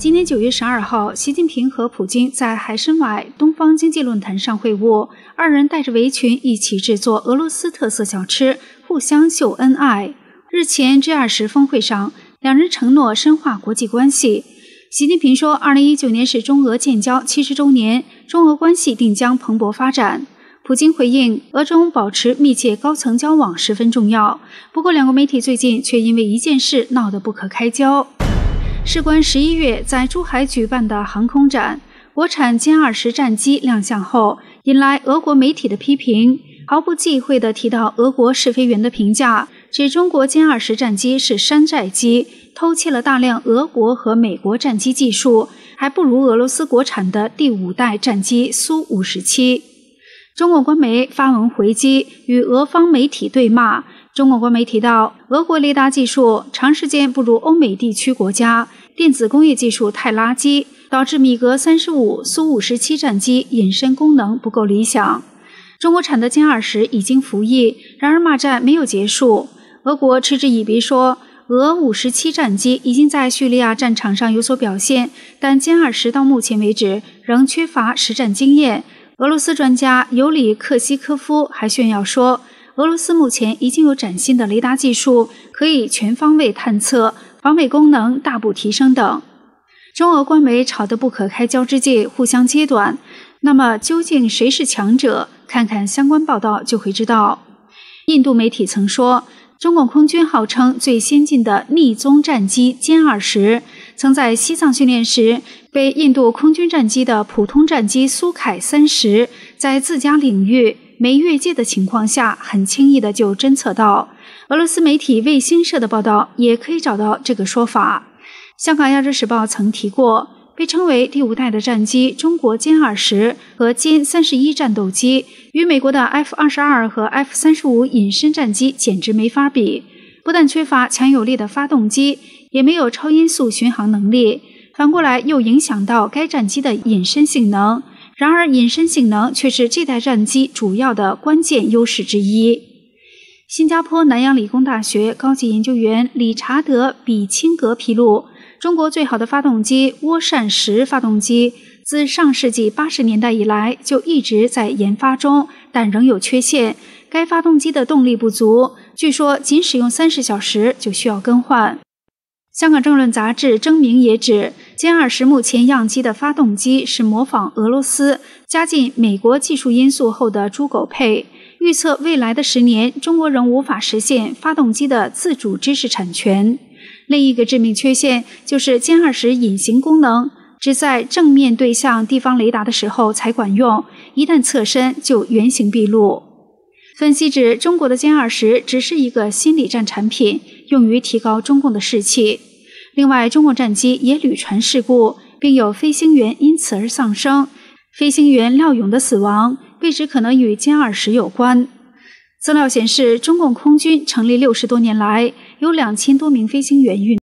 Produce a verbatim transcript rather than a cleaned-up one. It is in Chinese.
今年九月十二号，习近平和普京在海参崴东方经济论坛上会晤，二人带着围裙一起制作俄罗斯特色小吃，互相秀恩爱。日前 G 二十 峰会上，两人承诺深化国际关系。习近平说，二零一九年是中俄建交七十周年，中俄关系定将蓬勃发展。普京回应，俄中保持密切高层交往十分重要。不过，两国媒体最近却因为一件事闹得不可开交。事关十一月在珠海举办的航空展，国产歼二十战机亮相后，引来俄国媒体的批评，毫不忌讳地提到俄国试飞员的评价，指中国歼二十战机是山寨机，偷窃了大量俄国和美国战机技术，还不如俄罗斯国产的第五代战机苏五十七。中国官媒发文回击，与俄方媒体对骂。中国官媒提到，俄国雷达技术长时间不如欧美地区国家，电子工业技术太垃圾，导致米格三十五、苏五十七战机隐身功能不够理想。中国产的歼二十已经服役，然而骂战没有结束。俄国嗤之以鼻说，俄五十七战机已经在叙利亚战场上有所表现，但歼二十到目前为止仍缺乏实战经验。俄罗斯专家尤里克西科夫还炫耀说，俄罗斯目前已经有崭新的雷达技术，可以全方位探测，防伪功能大步提升等。中俄官媒吵得不可开交之际，互相揭短。那么究竟谁是强者？看看相关报道就会知道。印度媒体曾说，中共空军号称最先进的逆踪战机歼二十，曾在西藏训练时被印度空军战机的普通战机苏凯三十在自家领域没越界的情况下，很轻易的就侦测到。俄罗斯媒体卫星社的报道也可以找到这个说法。香港亚洲时报曾提过，被称为第五代的战机中国歼二十和歼三十一战斗机与美国的 F 二十二和 F 三十五隐身战机简直没法比，不但缺乏强有力的发动机，也没有超音速巡航能力，反过来又影响到该战机的隐身性能。然而隐身性能却是这代战机主要的关键优势之一。新加坡南洋理工大学高级研究员理查德·比钦格披露，中国最好的发动机涡扇十发动机自上世纪八十年代以来就一直在研发中，但仍有缺陷。该发动机的动力不足，据说仅使用三十小时就需要更换。香港政论杂志征明也指，歼二十目前样机的发动机是模仿俄罗斯加进美国技术因素后的猪狗配，预测未来的十年，中国仍无法实现发动机的自主知识产权。另一个致命缺陷就是歼二十隐形功能只在正面对向地方雷达的时候才管用，一旦侧身就原形毕露。分析指，中国的歼二十只是一个心理战产品，用于提高中共的士气。另外，中共战机也屡传事故，并有飞行员因此而丧生。飞行员廖勇的死亡被指可能与歼二十有关。资料显示，中共空军成立六十多年来，有两千多名飞行员运